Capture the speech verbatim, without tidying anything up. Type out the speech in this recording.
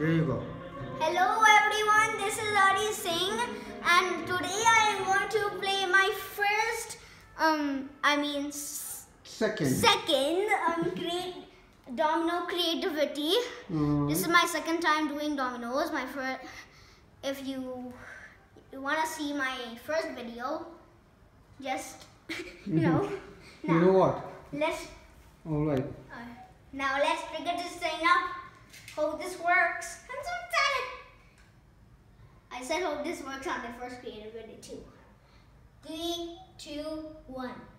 There you go. Hello everyone, this is Aadi Singh, and today I am going to play my first, um, I mean, second, second um, create domino creativity. Mm. This is my second time doing dominoes. My first, if you, you want to see my first video, just you know. You know what? Let's. All right. Uh, now let's figure this thing out. Hope this works. I'm so excited. I said hope this works on the first creativity too. Three, two, one.